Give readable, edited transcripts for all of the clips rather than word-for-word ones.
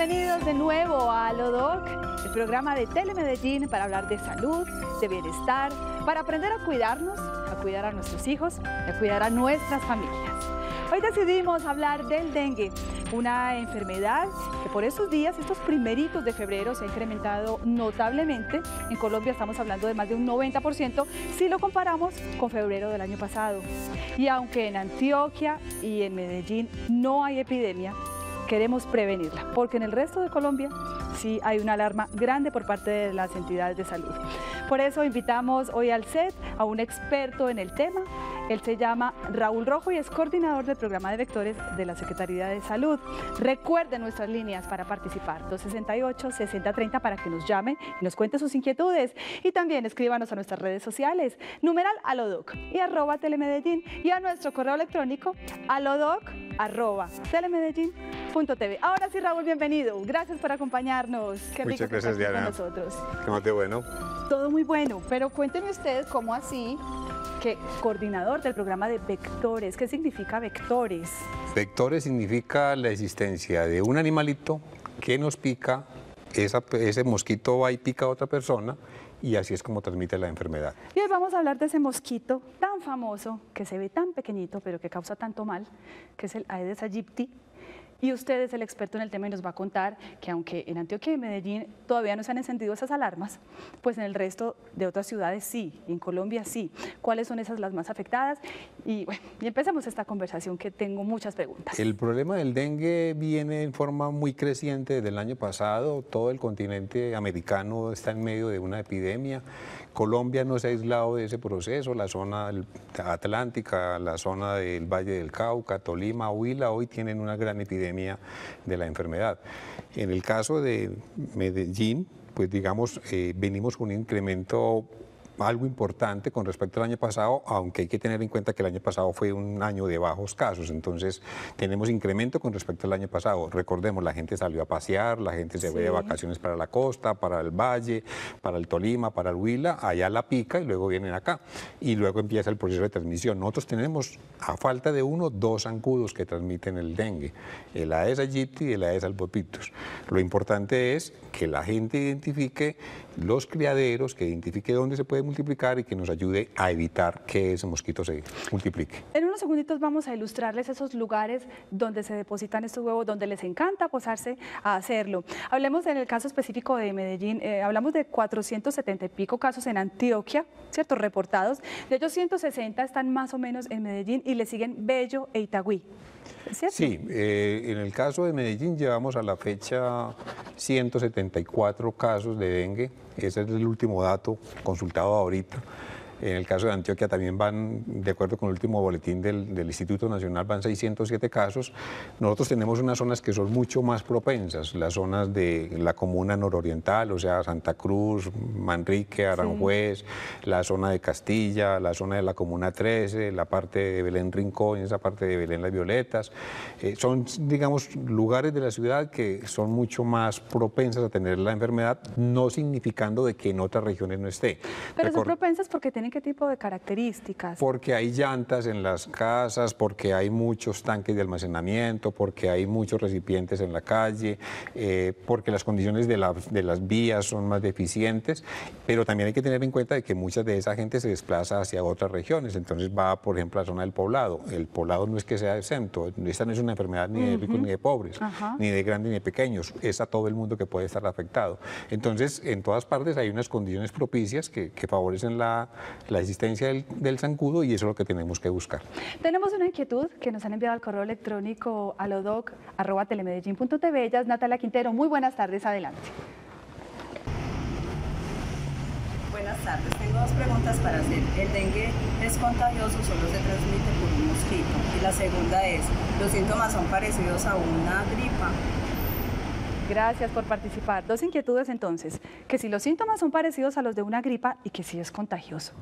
Bienvenidos de nuevo a Alodoc, el programa de Telemedellín para hablar de salud, de bienestar, para aprender a cuidarnos, a cuidar a nuestros hijos, a cuidar a nuestras familias. Hoy decidimos hablar del dengue, una enfermedad que por estos días, estos primeritos de febrero, se ha incrementado notablemente. En Colombia estamos hablando de más de un 90% si lo comparamos con febrero del año pasado. Y aunque en Antioquia y en Medellín no hay epidemia, queremos prevenirla, porque en el resto de Colombia sí hay una alarma grande por parte de las entidades de salud. Por eso invitamos hoy al set a un experto en el tema. Él se llama Raúl Rojo y es coordinador del programa de vectores de la Secretaría de Salud. Recuerden nuestras líneas para participar, 268-6030 para que nos llame y nos cuente sus inquietudes. Y también escríbanos a nuestras redes sociales, numeral Alodoc y @telemedellín, y a nuestro correo electrónico alodoc@telemedellín.tv. Ahora sí, Raúl, bienvenido. Gracias por acompañarnos. Qué rico Muchas gracias, estar Diana. con nosotros. ¿Qué más de bueno? Todo muy bueno, pero cuénteme usted cómo así que coordinador del programa de vectores. ¿Qué significa vectores? Vectores significa la existencia de un animalito que nos pica, ese mosquito va y pica a otra persona y así es como transmite la enfermedad. Y hoy vamos a hablar de ese mosquito tan famoso, que se ve tan pequeñito, pero que causa tanto mal, que es el Aedes aegypti. Y usted es el experto en el tema y nos va a contar que aunque en Antioquia y Medellín todavía no se han encendido esas alarmas, pues en el resto de otras ciudades sí, en Colombia sí. ¿Cuáles son esas las más afectadas? Y bueno, y empecemos esta conversación que tengo muchas preguntas. El problema del dengue viene en forma muy creciente desde el año pasado. Todo el continente americano está en medio de una epidemia. Colombia no se ha aislado de ese proceso, la zona atlántica, la zona del Valle del Cauca, Tolima, Huila, hoy tienen una gran epidemia de la enfermedad. En el caso de Medellín, pues digamos, venimos con un incremento algo importante con respecto al año pasado, aunque hay que tener en cuenta que el año pasado fue un año de bajos casos, entonces tenemos incremento con respecto al año pasado. Recordemos, la gente salió a pasear, la gente se fue de vacaciones para la costa, para el Valle, para el Tolima, para el Huila, allá la pica y luego vienen acá y luego empieza el proceso de transmisión. Nosotros tenemos, a falta de uno, 2 zancudos que transmiten el dengue, el Aedes aegypti y el Aedes albopictus. Lo importante es que la gente identifique los criaderos, que identifique dónde se puede multiplicar y que nos ayude a evitar que ese mosquito se multiplique. En unos segunditos vamos a ilustrarles esos lugares donde se depositan estos huevos, donde les encanta posarse a hacerlo. Hablemos en el caso específico de Medellín, hablamos de 470 y pico casos en Antioquia, ¿cierto? Reportados. De ellos 160 están más o menos en Medellín y le siguen Bello e Itagüí. ¿Cierto? Sí, en el caso de Medellín llevamos a la fecha 174 casos de dengue, ese es el último dato consultado ahorita. En el caso de Antioquia también van, de acuerdo con el último boletín del Instituto Nacional, van 607 casos. Nosotros tenemos unas zonas que son mucho más propensas, las zonas de la comuna nororiental, o sea, Santa Cruz, Manrique, Aranjuez, la zona de Castilla, la zona de la comuna 13, la parte de Belén Rincón, esa parte de Belén Las Violetas. Son, digamos, lugares de la ciudad que son mucho más propensas a tener la enfermedad, no significando de que en otras regiones no esté. Pero son propensas porque tienen ¿qué tipo de características? Porque hay llantas en las casas, porque hay muchos tanques de almacenamiento, porque hay muchos recipientes en la calle, porque las condiciones de las vías son más deficientes, pero también hay que tener en cuenta de que mucha de esa gente se desplaza hacia otras regiones, entonces va, por ejemplo, a la zona del Poblado. El Poblado no es que sea exento, esta no es una enfermedad ni de ricos ni de pobres, ni de grandes ni de pequeños, es a todo el mundo que puede estar afectado. Entonces, en todas partes hay unas condiciones propicias que favorecen la existencia del zancudo y eso es lo que tenemos que buscar. Tenemos una inquietud que nos han enviado al correo electrónico alodoc@telemedellin.tv. Ella es Natalia Quintero. Muy buenas tardes, adelante. Buenas tardes, tengo 2 preguntas para hacer. ¿El dengue es contagioso o solo se transmite por un mosquito? Y la segunda es, ¿los síntomas son parecidos a una gripa? Gracias por participar. 2 inquietudes entonces, que si los síntomas son parecidos a los de una gripa y que si es contagioso.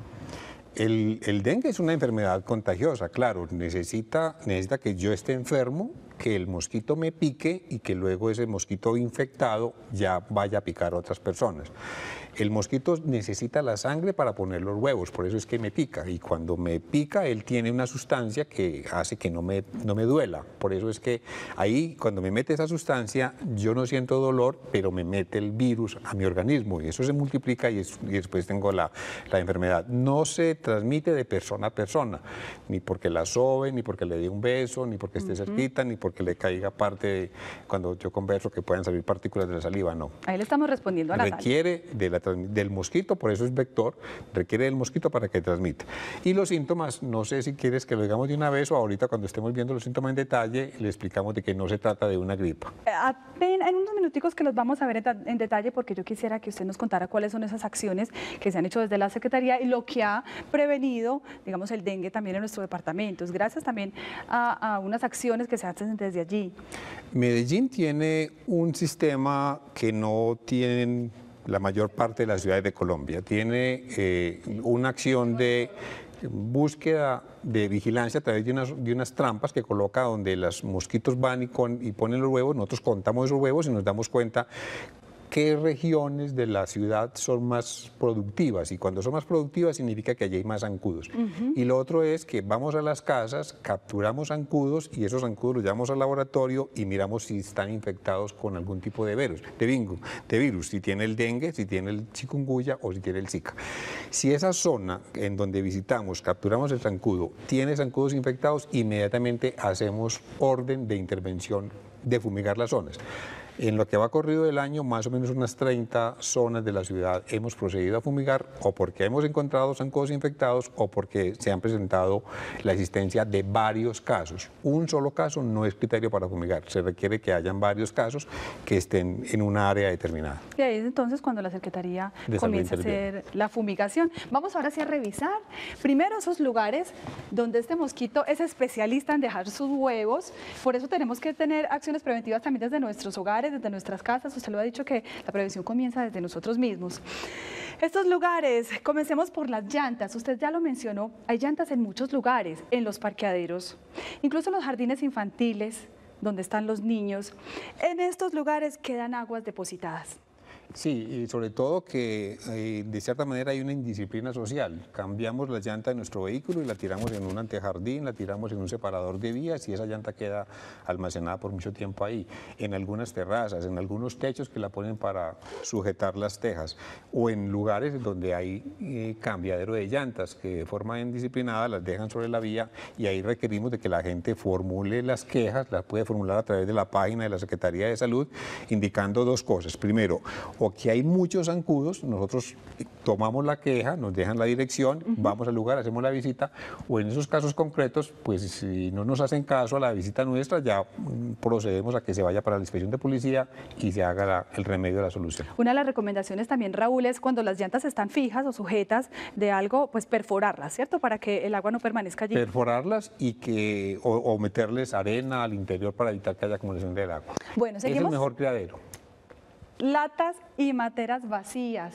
El dengue es una enfermedad contagiosa, claro, necesita que yo esté enfermo que el mosquito me pique y que luego ese mosquito infectado ya vaya a picar a otras personas. El mosquito necesita la sangre para poner los huevos, por eso es que me pica. Y cuando me pica, él tiene una sustancia que hace que no me duela. Por eso es que ahí, cuando me mete esa sustancia, yo no siento dolor, pero me mete el virus a mi organismo. Y eso se multiplica y después tengo la enfermedad. No se transmite de persona a persona, ni porque la sobe, ni porque le dé un beso, ni porque esté cerquita, ni porque le caiga parte de, cuando yo converso, que puedan salir partículas de la saliva, no. Ahí le estamos respondiendo a Natalia. Requiere del mosquito, por eso es vector, requiere del mosquito para que transmita. Y los síntomas, no sé si quieres que lo digamos de una vez o ahorita cuando estemos viendo los síntomas en detalle, le explicamos de que no se trata de una gripa. En unos minuticos que los vamos a ver en detalle, porque yo quisiera que usted nos contara cuáles son esas acciones que se han hecho desde la Secretaría y lo que ha prevenido, digamos, el dengue también en nuestro departamento, gracias también a unas acciones que se hacen desde allí. Medellín tiene un sistema que no tienen la mayor parte de las ciudades de Colombia. Tiene una acción de búsqueda de vigilancia a través de unas trampas que coloca donde los mosquitos van y ponen los huevos. Nosotros contamos esos huevos y nos damos cuenta qué regiones de la ciudad son más productivas, y cuando son más productivas significa que allí hay más zancudos. Y lo otro es que vamos a las casas, capturamos zancudos y esos zancudos los llevamos al laboratorio y miramos si están infectados con algún tipo de virus, si tiene el dengue, si tiene el chikungunya o si tiene el Zika. Si esa zona en donde visitamos, capturamos el zancudo, tiene zancudos infectados, inmediatamente hacemos orden de intervención de fumigar las zonas. En lo que va corrido del año, más o menos unas 30 zonas de la ciudad hemos procedido a fumigar, o porque hemos encontrado zancudos infectados o porque se han presentado la existencia de varios casos. Un solo caso no es criterio para fumigar, se requiere que hayan varios casos que estén en una área determinada. Y ahí es entonces cuando la Secretaría comienza a hacer la fumigación. Vamos ahora sí a revisar primero esos lugares donde este mosquito es especialista en dejar sus huevos, por eso tenemos que tener acciones preventivas también desde nuestros hogares, desde nuestras casas. Usted lo ha dicho que la prevención comienza desde nosotros mismos. Estos lugares, comencemos por las llantas. Usted ya lo mencionó, hay llantas en muchos lugares, en los parqueaderos, incluso en los jardines infantiles, donde están los niños. En estos lugares quedan aguas depositadas. Sí, y sobre todo que de cierta manera hay una indisciplina social. Cambiamos la llanta de nuestro vehículo y la tiramos en un antejardín, la tiramos en un separador de vías y esa llanta queda almacenada por mucho tiempo ahí. En algunas terrazas, en algunos techos que la ponen para sujetar las tejas, o en lugares donde hay cambiadero de llantas que de forma indisciplinada las dejan sobre la vía, y ahí requerimos de que la gente formule las quejas, las puede formular a través de la página de la Secretaría de Salud, indicando dos cosas. Primero, o que hay muchos zancudos, nosotros tomamos la queja, nos dejan la dirección, vamos al lugar, hacemos la visita, o en esos casos concretos, pues si no nos hacen caso a la visita nuestra, ya procedemos a que se vaya para la inspección de policía y se haga el remedio de la solución. Una de las recomendaciones también, Raúl, es cuando las llantas están fijas o sujetas de algo, pues perforarlas, ¿cierto? Para que el agua no permanezca allí. Perforarlas y o meterles arena al interior para evitar que haya acumulación del agua. Bueno, seguimos. Es el mejor criadero. Latas y materas vacías.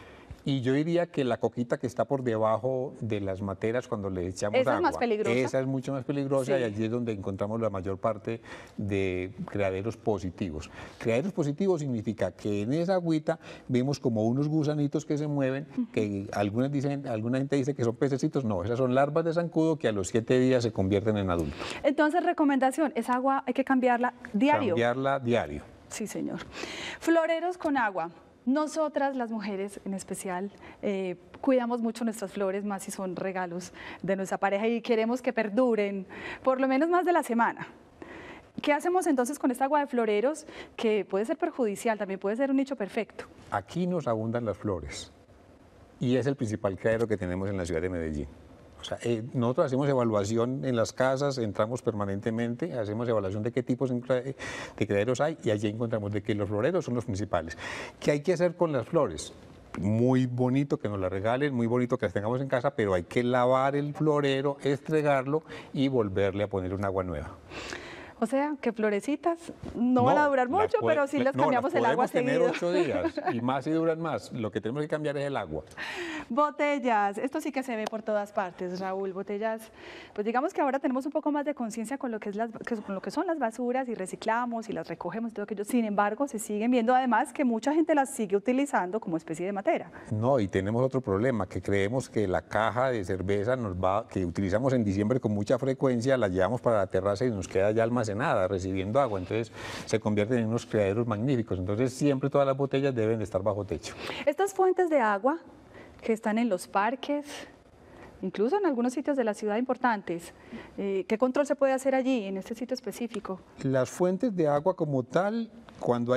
Y yo diría que la coquita que está por debajo de las materas cuando le echamos agua. Esa es más peligrosa. Esa es mucho más peligrosa, sí. Y allí es donde encontramos la mayor parte de criaderos positivos. Criaderos positivos significa que en esa agüita vemos como unos gusanitos que se mueven, que alguna gente dice que son pececitos. No, esas son larvas de zancudo que a los 7 días se convierten en adultos. Entonces, recomendación, esa agua hay que cambiarla diario. Cambiarla diario. Sí, señor. Floreros con agua. Nosotras, las mujeres en especial, cuidamos mucho nuestras flores, más si son regalos de nuestra pareja y queremos que perduren por lo menos más de la semana. ¿Qué hacemos entonces con esta agua de floreros que puede ser perjudicial, también puede ser un nicho perfecto? Aquí nos abundan las flores y es el principal criadero que tenemos en la ciudad de Medellín. O sea, nosotros hacemos evaluación en las casas, entramos permanentemente, hacemos evaluación de qué tipos de criaderos hay y allí encontramos de que los floreros son los principales. ¿Qué hay que hacer con las flores? Muy bonito que nos las regalen, muy bonito que las tengamos en casa, pero hay que lavar el florero, estregarlo y volverle a poner un agua nueva. O sea, que florecitas no van a durar mucho, pero sí les cambiamos el agua seguido. Podemos tener 8 días y más si duran más. Lo que tenemos que cambiar es el agua. Botellas, esto sí que se ve por todas partes, Raúl, botellas, pues digamos que ahora tenemos un poco más de conciencia con lo que con lo que son las basuras y reciclamos y las recogemos y todo aquello. Sin embargo, se siguen viendo además que mucha gente las sigue utilizando como especie de matera. No, y tenemos otro problema, que creemos que la caja de cerveza que utilizamos en diciembre con mucha frecuencia, la llevamos para la terraza y nos queda ya almacenada, recibiendo agua, entonces se convierten en unos criaderos magníficos. Entonces siempre todas las botellas deben de estar bajo techo. Estas fuentes de agua que están en los parques, incluso en algunos sitios de la ciudad importantes, ¿qué control se puede hacer allí, en este sitio específico? Las fuentes de agua como tal, cuando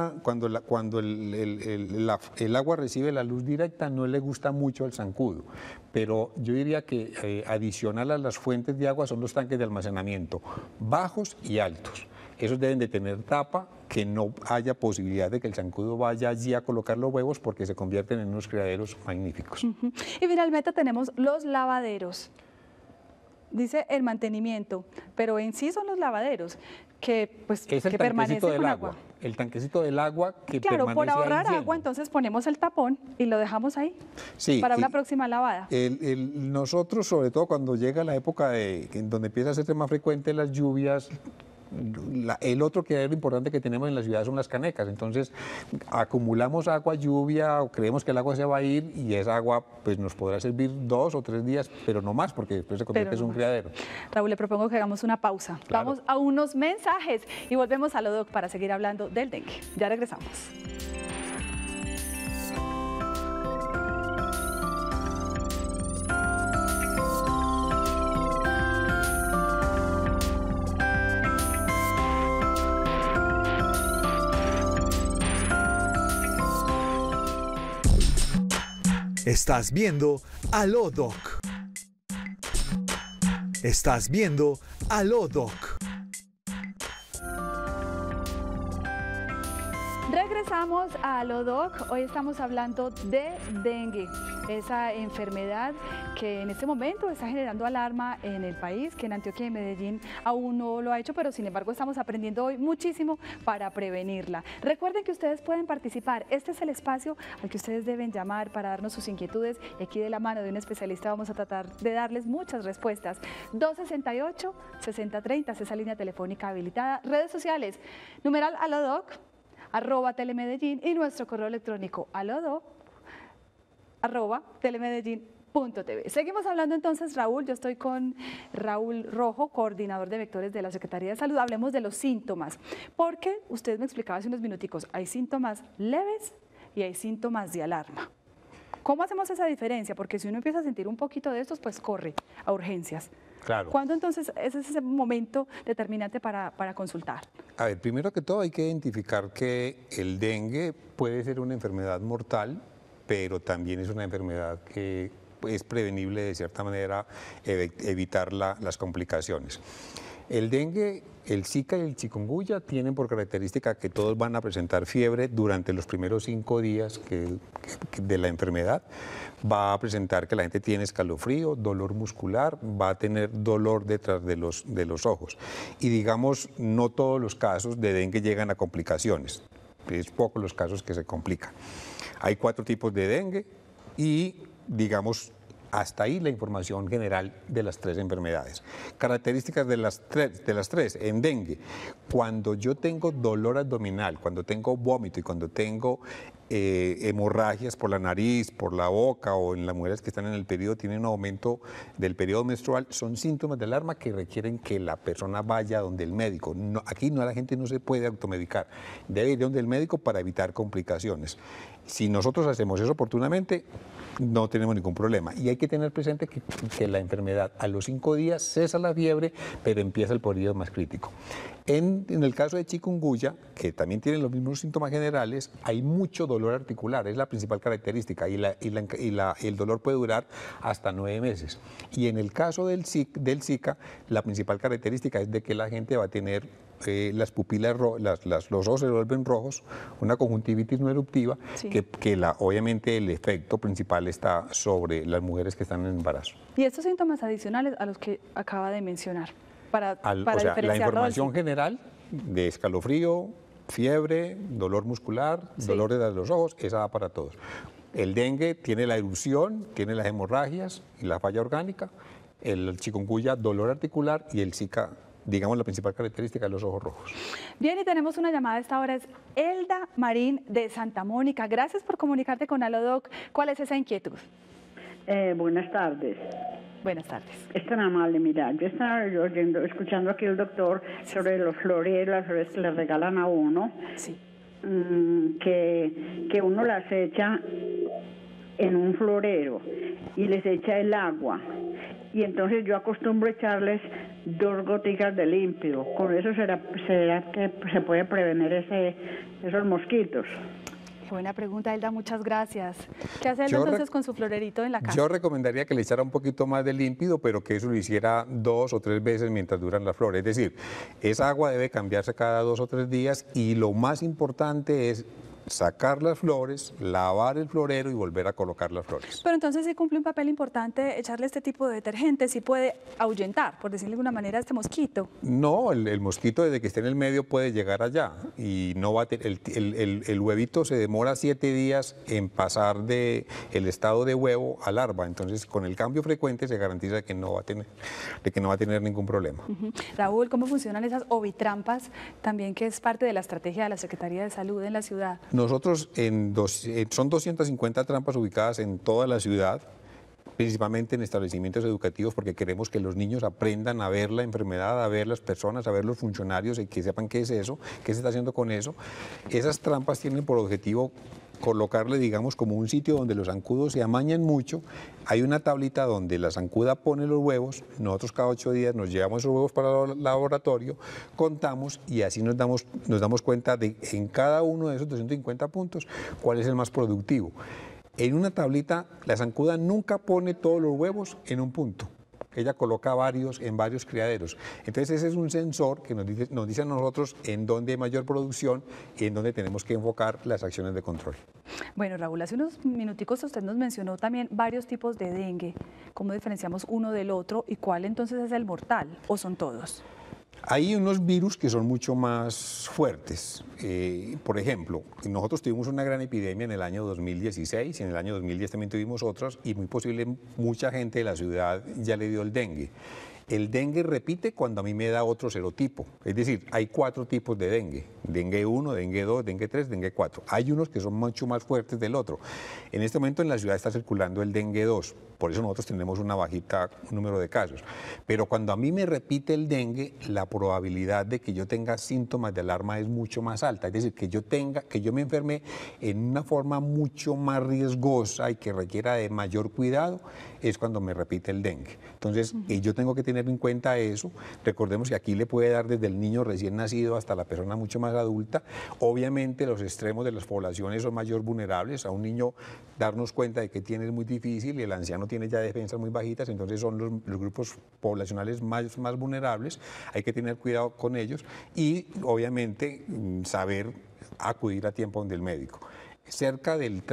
el agua recibe la luz directa, no le gusta mucho al zancudo, pero yo diría que adicional a las fuentes de agua son los tanques de almacenamiento, bajos y altos. Esos deben de tener tapa, que no haya posibilidad de que el zancudo vaya allí a colocar los huevos porque se convierten en unos criaderos magníficos. Y finalmente tenemos los lavaderos. Dice el mantenimiento, pero en sí son los lavaderos que, pues, es el que permanecen del con agua. El tanquecito del agua que claro, permanece por ahorrar ahí agua, entonces ponemos el tapón y lo dejamos ahí para una próxima lavada. Nosotros, sobre todo cuando llega la época en donde empieza a ser más frecuente las lluvias, el otro criadero importante que tenemos en la ciudad son las canecas, entonces acumulamos agua, lluvia, o creemos que el agua se va a ir y esa agua pues nos podrá servir 2 o 3 días, pero no más, porque después se convierte en un criadero. Raúl, le propongo que hagamos una pausa. Claro. Vamos a unos mensajes y volvemos a Lodoc para seguir hablando del dengue. Ya regresamos. Estás viendo a Lodoc. Estás viendo a Lodoc. Regresamos a Lodoc. Hoy estamos hablando de dengue, esa enfermedad que en este momento está generando alarma en el país, que en Antioquia y Medellín aún no lo ha hecho, pero sin embargo estamos aprendiendo hoy muchísimo para prevenirla. Recuerden que ustedes pueden participar. Este es el espacio al que ustedes deben llamar para darnos sus inquietudes y aquí de la mano de un especialista vamos a tratar de darles muchas respuestas. 268-6030 es esa línea telefónica habilitada. Redes sociales, numeral alodoc, @telemedellín y nuestro correo electrónico alodoc@telemedellin.tv. Seguimos hablando entonces, Raúl. Yo estoy con Raúl Rojo, coordinador de vectores de la Secretaría de Salud. Hablemos de los síntomas, porque usted me explicaba hace unos minuticos, hay síntomas leves y hay síntomas de alarma. ¿Cómo hacemos esa diferencia? Porque si uno empieza a sentir un poquito de estos, pues corre a urgencias. Claro. ¿Cuándo entonces es ese momento determinante para consultar? A ver, primero que todo hay que identificar que el dengue puede ser una enfermedad mortal, pero también es una enfermedad que es prevenible de cierta manera, evitar las complicaciones. El dengue, el Zika y el chikungunya tienen por característica que todos van a presentar fiebre durante los primeros 5 días de la enfermedad. Va a presentar que la gente tiene escalofrío, dolor muscular, va a tener dolor detrás de los ojos. Y digamos, no todos los casos de dengue llegan a complicaciones. Es pocos los casos que se complican. Hay 4 tipos de dengue y, digamos, hasta ahí la información general de las 3 enfermedades. Características de las tres. En dengue, cuando yo tengo dolor abdominal, cuando tengo vómito y cuando tengo hemorragias por la nariz, por la boca o en las mujeres que están en el periodo, tienen un aumento del periodo menstrual, son síntomas de alarma que requieren que la persona vaya donde el médico. Aquí la gente no se puede automedicar, debe ir donde el médico para evitar complicaciones. Si nosotros hacemos eso oportunamente, no tenemos ningún problema. Y hay que tener presente que la enfermedad a los 5 días cesa la fiebre, pero empieza el periodo más crítico. En el caso de chikungunya, que también tiene los mismos síntomas generales, hay mucho dolor articular, es la principal característica, y el dolor puede durar hasta 9 meses. Y en el caso del Zika, la principal característica es de que la gente va a tener las pupilas, los ojos se vuelven rojos, una conjuntivitis no eruptiva, sí, que obviamente el efecto principal está sobre las mujeres que están en embarazo. ¿Y estos síntomas adicionales a los que acaba de mencionar? Para o sea, la información general de escalofrío, fiebre, dolor muscular, sí, dolor de los ojos, esa va para todos. El dengue tiene la erupción, tiene las hemorragias y la falla orgánica, el chikungunya dolor articular y el Zika, digamos, la principal característica de los ojos rojos. Bien, y tenemos una llamada a esta hora, es Elda Marín de Santa Mónica. Gracias por comunicarte con Alodoc. ¿Cuál es esa inquietud? Buenas tardes. Buenas tardes. Es tan amable, mira, yo estaba escuchando aquí el doctor sobre los floreros, las flores que le regalan a uno, Sí. Que uno las echa en un florero y les echa el agua. Y entonces yo acostumbro echarles 2 goticas de límpido. Con eso será que se puede prevenir esos mosquitos. Qué buena pregunta, Elda, muchas gracias. ¿Qué hace Elda entonces con su florerito en la casa? Yo recomendaría que le echara un poquito más de límpido, pero que eso lo hiciera 2 o 3 veces mientras duran las flores. Es decir, esa agua debe cambiarse cada 2 o 3 días y lo más importante es sacar las flores, lavar el florero y volver a colocar las flores. Pero entonces sí cumple un papel importante echarle este tipo de detergente, sí puede ahuyentar, por decirle de alguna manera, a este mosquito. No, el mosquito desde que esté en el medio puede llegar allá y no va a el huevito se demora 7 días en pasar de el estado de huevo a larva, entonces con el cambio frecuente se garantiza de que no va a tener ningún problema. Raúl, ¿cómo funcionan esas ovitrampas también, que es parte de la estrategia de la Secretaría de Salud en la ciudad? Nosotros son 250 trampas ubicadas en toda la ciudad, principalmente en establecimientos educativos, porque queremos que los niños aprendan a ver la enfermedad, a ver las personas, a ver los funcionarios y que sepan qué es eso, qué se está haciendo con eso. Esas trampas tienen por objetivo colocarle, digamos, como un sitio donde los zancudos se amañan mucho. Hay una tablita donde la zancuda pone los huevos, nosotros cada 8 días nos llevamos esos huevos para el laboratorio, contamos y así nos damos cuenta de en cada uno de esos 250 puntos cuál es el más productivo. En una tablita, la zancuda nunca pone todos los huevos en un punto. Ella coloca en varios criaderos. Entonces ese es un sensor que nos dice a nosotros en dónde hay mayor producción y en dónde tenemos que enfocar las acciones de control. Bueno, Raúl, hace unos minuticos usted nos mencionó también varios tipos de dengue. ¿Cómo diferenciamos uno del otro y cuál entonces es el mortal o son todos? Hay unos virus que son mucho más fuertes. Por ejemplo, nosotros tuvimos una gran epidemia en el año 2016 y en el año 2010 también tuvimos otras y muy posible mucha gente de la ciudad ya le dio el dengue. El dengue repite cuando a mí me da otro serotipo, es decir, hay 4 tipos de dengue, dengue 1, dengue 2, dengue 3, dengue 4. Hay unos que son mucho más fuertes del otro. En este momento en la ciudad está circulando el dengue 2, por eso nosotros tenemos un número de casos. Pero cuando a mí me repite el dengue, la probabilidad de que yo tenga síntomas de alarma es mucho más alta, es decir, que yo me enferme en una forma mucho más riesgosa y que requiera de mayor cuidado, es cuando me repite el dengue. Entonces, yo tengo que tener en cuenta eso. Recordemos que aquí le puede dar desde el niño recién nacido hasta la persona mucho más adulta. Obviamente, los extremos de las poblaciones son mayor vulnerables. A un niño darnos cuenta de que tiene es muy difícil y el anciano tiene ya defensas muy bajitas, entonces son los grupos poblacionales más vulnerables. Hay que tener cuidado con ellos y, obviamente, saber acudir a tiempo donde el médico. Cerca del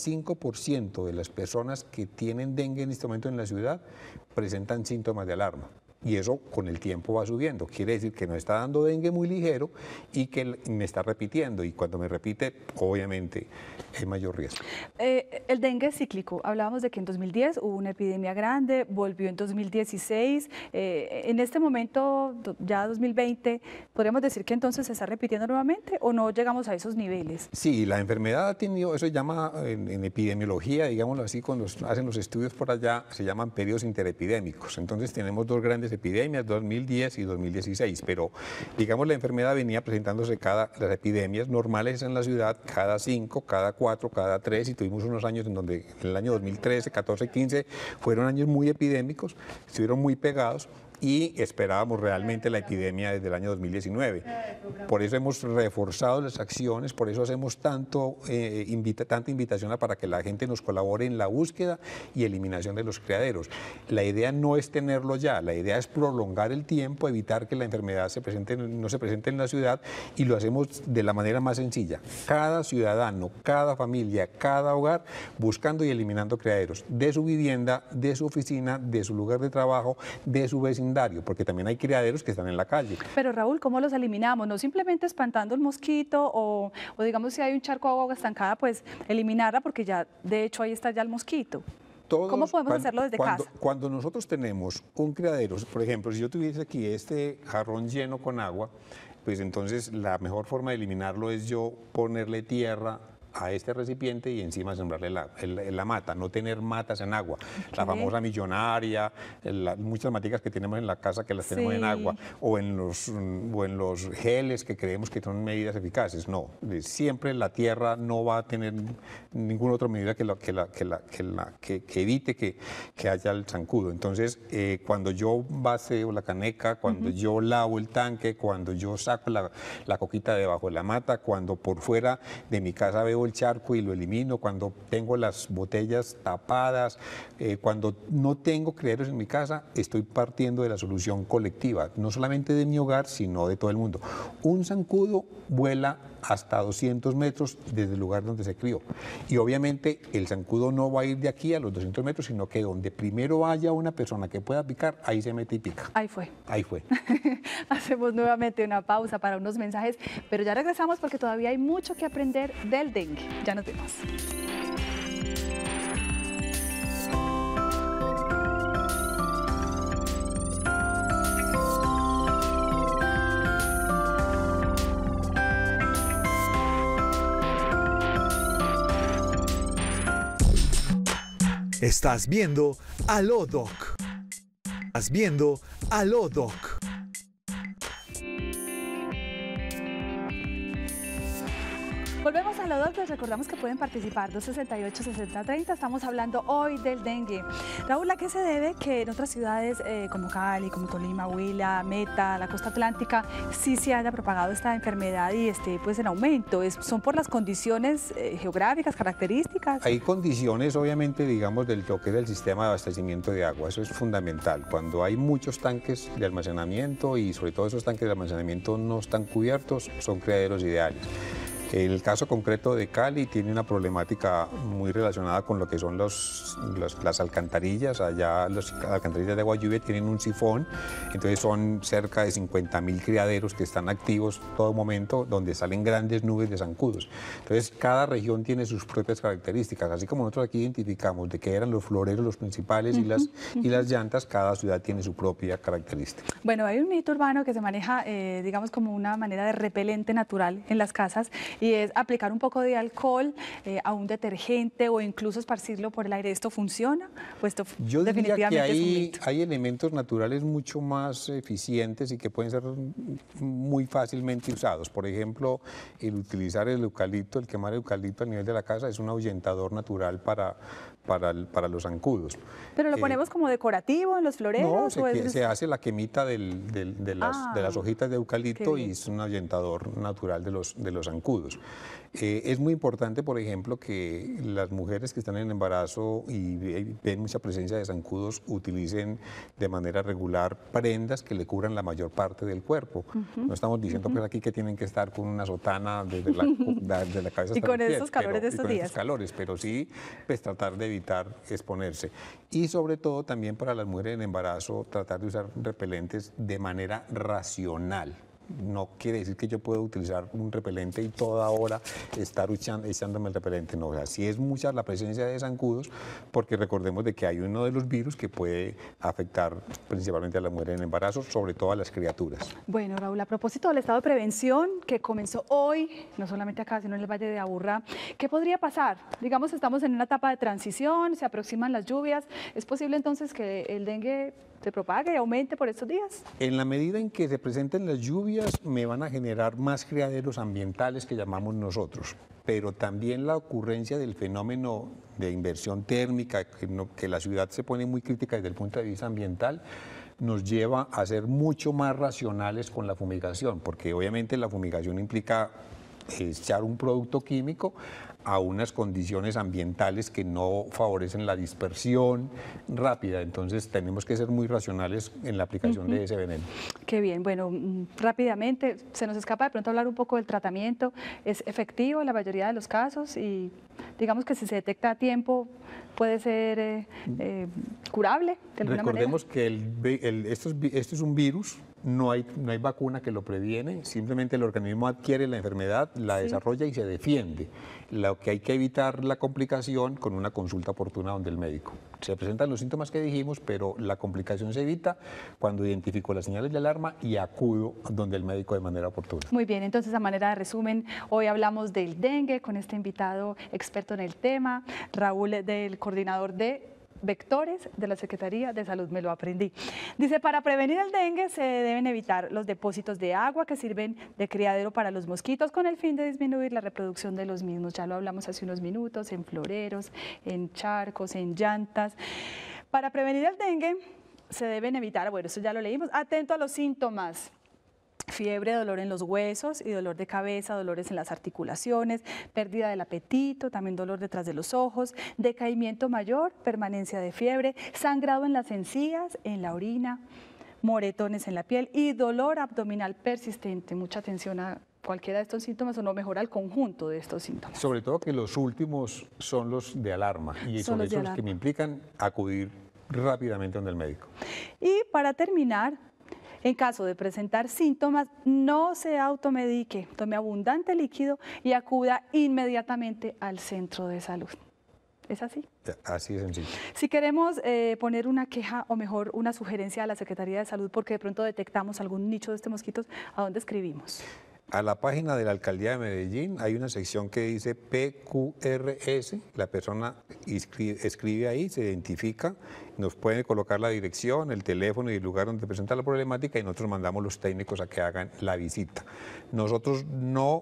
35% de las personas que tienen dengue en este momento en la ciudad presentan síntomas de alarma. Y eso con el tiempo va subiendo. Quiere decir que nos está dando dengue muy ligero y que me está repitiendo. Y cuando me repite, obviamente, hay mayor riesgo. El dengue es cíclico. Hablábamos de que en 2010 hubo una epidemia grande, volvió en 2016. En este momento, ya 2020, ¿podríamos decir que entonces se está repitiendo nuevamente o no llegamos a esos niveles? Sí, la enfermedad ha tenido, eso se llama en epidemiología, digámoslo así, cuando hacen los estudios por allá, se llaman periodos interepidémicos. Entonces tenemos 2 grandes epidemias, 2010 y 2016, pero digamos la enfermedad venía presentándose las epidemias normales en la ciudad cada 5, cada 4, cada 3 y tuvimos unos años en donde en el año 2013, 14, 15 fueron años muy epidémicos, estuvieron muy pegados y esperábamos realmente la epidemia desde el año 2019. Por eso hemos reforzado las acciones, por eso hacemos tanta invitación para que la gente nos colabore en la búsqueda y eliminación de los criaderos. La idea no es tenerlo ya, la idea es prolongar el tiempo, evitar que la enfermedad no se presente en la ciudad y lo hacemos de la manera más sencilla. Cada ciudadano, cada familia, cada hogar buscando y eliminando criaderos de su vivienda, de su oficina, de su lugar de trabajo, de su vecindario, vecindario, porque también hay criaderos que están en la calle. Pero Raúl, ¿cómo los eliminamos? No simplemente espantando el mosquito o digamos si hay un charco de agua estancada, pues eliminarla porque ya de hecho ahí está ya el mosquito. ¿Cómo podemos hacerlo desde casa? Cuando nosotros tenemos un criadero, por ejemplo, si yo tuviese aquí este jarrón lleno con agua, pues entonces la mejor forma de eliminarlo es yo ponerle tierra a este recipiente y encima sembrarle la mata, no tener matas en agua. Okay. La famosa millonaria, muchas maticas que tenemos en la casa que las tenemos en agua, o en los geles que creemos que son medidas eficaces. No, siempre la tierra no va a tener ninguna otra medida que evite que haya el zancudo. Entonces, cuando yo vacío la caneca, cuando yo lavo el tanque, cuando yo saco la coquita debajo de la mata, cuando por fuera de mi casa veo el charco y lo elimino, cuando tengo las botellas tapadas, cuando no tengo criaderos en mi casa, estoy partiendo de la solución colectiva, no solamente de mi hogar, sino de todo el mundo. Un zancudo vuela hasta 200 metros desde el lugar donde se crió. Y obviamente el zancudo no va a ir de aquí a los 200 metros, sino que donde primero haya una persona que pueda picar, ahí se mete y pica. Ahí fue. Ahí fue. Hacemos nuevamente una pausa para unos mensajes, pero ya regresamos porque todavía hay mucho que aprender del dengue. Ya nos vemos. Estás viendo al ODOC. Estás viendo al ODOC. Volvemos a los doctores, recordamos que pueden participar 268-6030, estamos hablando hoy del dengue. Raúl, ¿a qué se debe que en otras ciudades como Cali, como Tolima, Huila, Meta, la costa atlántica, sí se haya propagado esta enfermedad y esté pues en aumento? ¿Son por las condiciones geográficas, características? Hay condiciones, obviamente, digamos, del toque del sistema de abastecimiento de agua, eso es fundamental. Cuando hay muchos tanques de almacenamiento y sobre todo esos tanques de almacenamiento no están cubiertos, son criaderos ideales. El caso concreto de Cali tiene una problemática muy relacionada con lo que son las alcantarillas. Allá las alcantarillas de agua lluvia tienen un sifón, entonces son cerca de 50.000 criaderos que están activos todo momento, donde salen grandes nubes de zancudos. Entonces cada región tiene sus propias características, así como nosotros aquí identificamos de qué eran los floreros los principales y las llantas, cada ciudad tiene su propia característica. Bueno, hay un mito urbano que se maneja, digamos, como una manera de repelente natural en las casas, y es aplicar un poco de alcohol a un detergente o incluso esparcirlo por el aire. ¿Esto funciona? Pues esto yo diría definitivamente que hay elementos naturales mucho más eficientes y que pueden ser muy fácilmente usados. Por ejemplo, el utilizar el eucalipto, el quemar eucalipto a nivel de la casa es un ahuyentador natural para los zancudos. ¿Pero lo ponemos como decorativo en los floreros? No, se hace la quemita de las hojitas de eucalipto y es un ahuyentador natural de los zancudos. Es muy importante, por ejemplo, que las mujeres que están en embarazo y ven mucha presencia de zancudos utilicen de manera regular prendas que le cubran la mayor parte del cuerpo. No estamos diciendo pues aquí que tienen que estar con una sotana desde la cabeza hasta y con los pies, estos calores de estos días. Pero sí pues, tratar de evitar exponerse. Y sobre todo también para las mujeres en embarazo tratar de usar repelentes de manera racional. No quiere decir que yo pueda utilizar un repelente y toda hora estar echándome el repelente. No, o sea, sí es mucha la presencia de zancudos, porque recordemos de que hay uno de los virus que puede afectar principalmente a las mujeres en embarazo, sobre todo a las criaturas. Bueno, Raúl, a propósito del estado de prevención que comenzó hoy, no solamente acá, sino en el Valle de Aburrá, ¿qué podría pasar? Digamos, estamos en una etapa de transición, se aproximan las lluvias, ¿es posible entonces que el dengue se propague y aumente por estos días? En la medida en que se presenten las lluvias, me van a generar más criaderos ambientales que llamamos nosotros, pero también la ocurrencia del fenómeno de inversión térmica, que la ciudad se pone muy crítica desde el punto de vista ambiental, nos lleva a ser mucho más racionales con la fumigación, porque obviamente la fumigación implica echar un producto químico a unas condiciones ambientales que no favorecen la dispersión rápida. Entonces tenemos que ser muy racionales en la aplicación de ese veneno. Qué bien. Bueno, rápidamente, se nos escapa de pronto hablar un poco del tratamiento. ¿Es efectivo en la mayoría de los casos? Y digamos que si se detecta a tiempo, ¿puede ser curable de alguna manera? Recordemos que esto es un virus. No hay vacuna que lo previene, simplemente el organismo adquiere la enfermedad, la desarrolla y se defiende. Lo que hay que evitar la complicación con una consulta oportuna donde el médico. Se presentan los síntomas que dijimos, pero la complicación se evita cuando identifico las señales de alarma y acudo donde el médico de manera oportuna. Muy bien, entonces a manera de resumen, hoy hablamos del dengue con este invitado experto en el tema, Raúl, del coordinador de vectores de la Secretaría de Salud, me lo aprendí. Dice, para prevenir el dengue se deben evitar los depósitos de agua que sirven de criadero para los mosquitos con el fin de disminuir la reproducción de los mismos. Ya lo hablamos hace unos minutos, en floreros, en charcos, en llantas. Para prevenir el dengue se deben evitar, bueno, eso ya lo leímos, atento a los síntomas. Fiebre, dolor en los huesos y dolor de cabeza, dolores en las articulaciones, pérdida del apetito, también dolor detrás de los ojos, decaimiento mayor, permanencia de fiebre, sangrado en las encías, en la orina, moretones en la piel y dolor abdominal persistente. Mucha atención a cualquiera de estos síntomas o no mejora el conjunto de estos síntomas. Sobre todo que los últimos son los de alarma y son esos los que me implican acudir rápidamente donde el médico. Y para terminar, en caso de presentar síntomas, no se automedique, tome abundante líquido y acuda inmediatamente al centro de salud. ¿Es así? Así de sencillo. Si queremos poner una queja o mejor una sugerencia a la Secretaría de Salud porque de pronto detectamos algún nicho de este mosquito, ¿a dónde escribimos? A la página de la Alcaldía de Medellín hay una sección que dice PQRS, la persona escribe ahí, se identifica, nos puede colocar la dirección, el teléfono y el lugar donde presenta la problemática y nosotros mandamos los técnicos a que hagan la visita. Nosotros no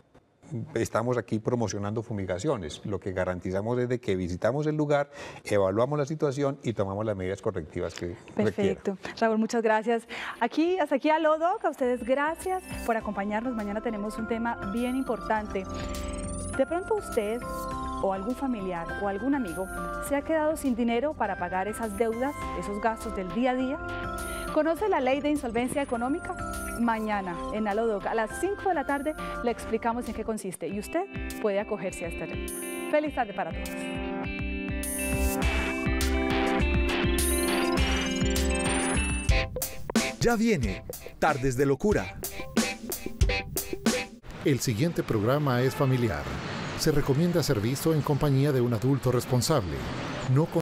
estamos aquí promocionando fumigaciones, lo que garantizamos es de que visitamos el lugar, evaluamos la situación y tomamos las medidas correctivas que Perfecto. requiera. Raúl, muchas gracias. Hasta aquí a Lodoc, a ustedes gracias por acompañarnos. Mañana tenemos un tema bien importante. De pronto usted o algún familiar o algún amigo se ha quedado sin dinero para pagar esas deudas, esos gastos del día a día. ¿Conoce la ley de insolvencia económica? Mañana en Alodoc a las 5 de la tarde le explicamos en qué consiste y usted puede acogerse a esta ley. Feliz tarde para todos. Ya viene Tardes de Locura. El siguiente programa es familiar. Se recomienda ser visto en compañía de un adulto responsable. No